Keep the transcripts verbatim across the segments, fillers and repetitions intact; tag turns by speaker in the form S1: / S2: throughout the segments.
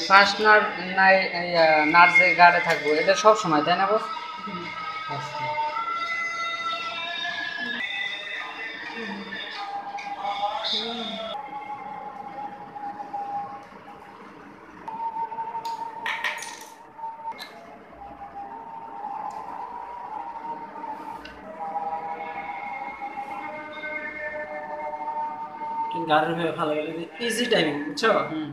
S1: First নার নাই নার যে গার্ডে থাকবো এটা সব সময় তাই না বস? আচ্ছা
S2: গাড়ির হয়ে ভালো গেলে ইজি টাইমিং বুঝছো?
S1: হুম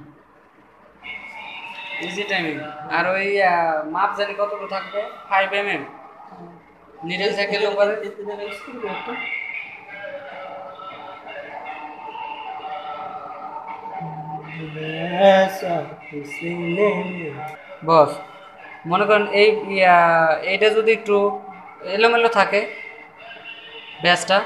S1: ইজি টাইমিং। আর ওই মাপ জানি কতটুকু থাকবে? Five M M needle cycle উপরে বস। মনে করেন এই ইয়া এইটা যদি একটু এলোমেলো থাকে ব্যাসটা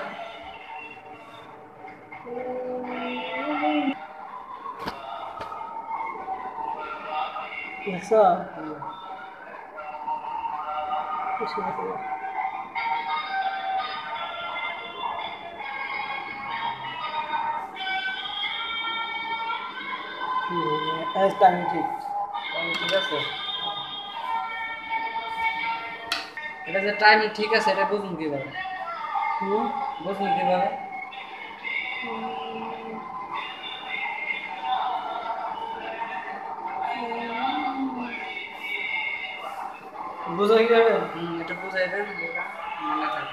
S2: দেখছো? টাইমিং ঠিক
S1: ঠিক আছে। এটা যে টাইমিং ঠিক আছে এটা বুঝুন কিভাবে? বুঝুন কিভাবে?
S2: বুঝা কি যাবে?
S1: হুম এটা বুঝাই দেন এটা মনে থাকে।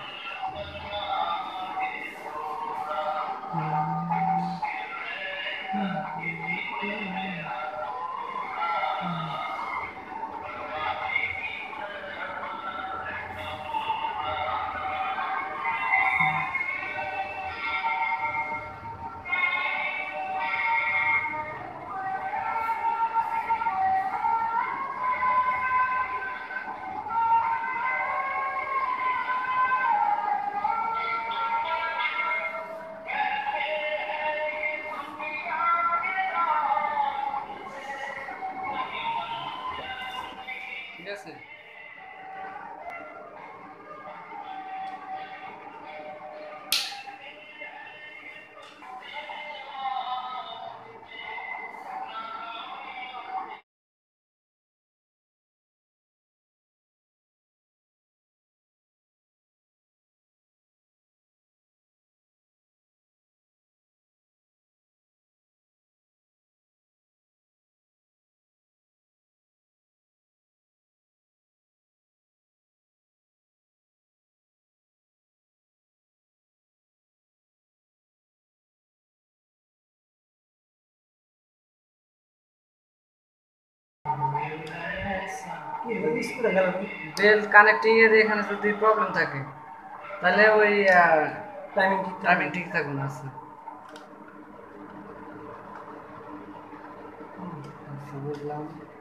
S1: ঠিক আছে। বেল কানেক্টিং এর এখানে যদি প্রবলেম থাকে তাহলে ওই
S2: টাইমিং ঠিক
S1: টাইমিং ঠিক থাকবে না। আচ্ছা বুঝলাম।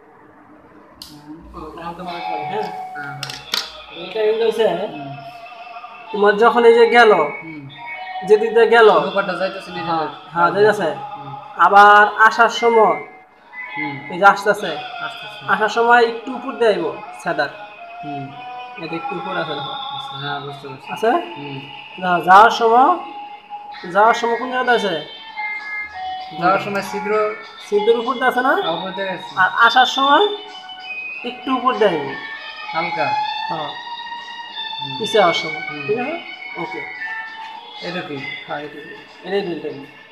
S2: হ্যাঁ
S1: হ্যাঁ
S2: টাইমিং হইছে তোমার যখন এই যে গেল
S1: হুম
S2: যেদিকে গেল
S1: ব্যাপারটা যাইতেছে না
S2: হ্যাঁ হ্যাঁ যাইতেছে আবার আসার সময়
S1: হুম
S2: এই যে আসতেছে
S1: আসতেছে
S2: আসার সময় একটু উপর দিয়ে আইব সাদার
S1: হুম
S2: এটা একটু উপর আছে দেখো
S1: আচ্ছা হ্যাঁ বুঝতে পারছি।
S2: আছে
S1: হুম
S2: না যাওয়ার সময় যাওয়ার সময় কোন জায়গাতে আছে
S1: যাওয়ার সময় ছিদ্র
S2: সিদ্ধের উপর দিয়ে আছে না
S1: উপর দিয়ে গেছে
S2: আর আসার সময় একটু উপর দিয়ে আইব
S1: হালকা।
S2: হ্যাঁ পিছিয়ে আসার সময় ঠিক আছে ওকে
S1: এটা কি?
S2: হ্যাঁ এটাই এটাই বিল টাইম